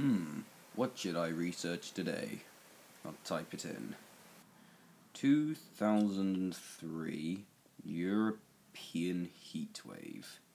What should I research today? I'll type it in. 2003 European heatwave.